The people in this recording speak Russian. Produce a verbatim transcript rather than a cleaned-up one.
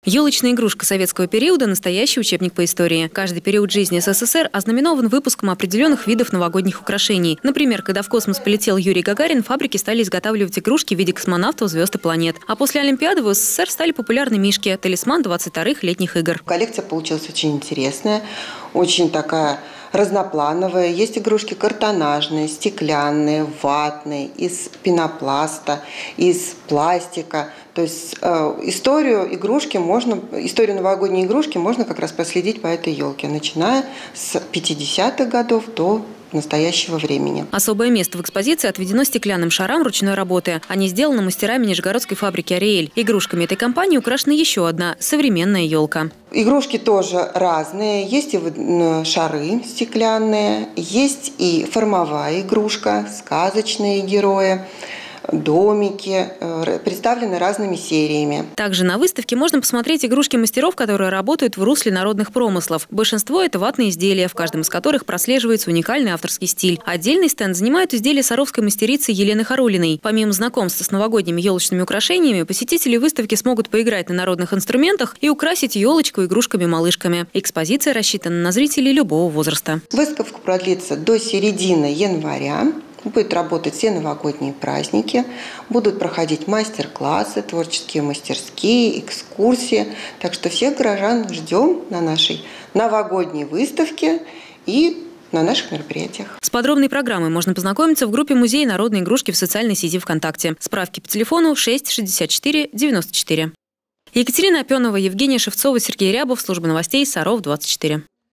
Елочная игрушка советского периода – настоящий учебник по истории. Каждый период жизни СССР ознаменован выпуском определенных видов новогодних украшений. Например, когда в космос полетел Юрий Гагарин, фабрики стали изготавливать игрушки в виде космонавтов, звезд и планет. А после Олимпиады в СССР стали популярны мишки – талисман двадцать вторых летних игр. Коллекция получилась очень интересная, очень такая разноплановая. Есть игрушки картонажные, стеклянные, ватные, из пенопласта, из пластика. То есть э, историю игрушки можно, историю новогодней игрушки можно как раз проследить по этой елке, начиная с пятидесятых годов до настоящего времени. Особое место в экспозиции отведено стеклянным шарам ручной работы. Они сделаны мастерами нижегородской фабрики «Ариэль». Игрушками этой компании украшена еще одна – современная елка. Игрушки тоже разные. Есть и шары стеклянные, есть и формовая игрушка, сказочные герои, домики, представлены разными сериями. Также на выставке можно посмотреть игрушки мастеров, которые работают в русле народных промыслов. Большинство – это ватные изделия, в каждом из которых прослеживается уникальный авторский стиль. Отдельный стенд занимают изделия саровской мастерицы Елены Харулиной. Помимо знакомства с новогодними елочными украшениями, посетители выставки смогут поиграть на народных инструментах и украсить елочку игрушками-малышками. Экспозиция рассчитана на зрителей любого возраста. Выставка продлится до середины января. Будут работать все новогодние праздники, будут проходить мастер-классы, творческие мастерские, экскурсии. Так что всех горожан ждем на нашей новогодней выставке и на наших мероприятиях. С подробной программой можно познакомиться в группе «Музей народной игрушки» в социальной сети ВКонтакте. Справки по телефону шесть шестьдесят четыре девяносто четыре. Екатерина Опенова, Евгения Шевцова, Сергей Рябов. Служба новостей Саров двадцать четыре.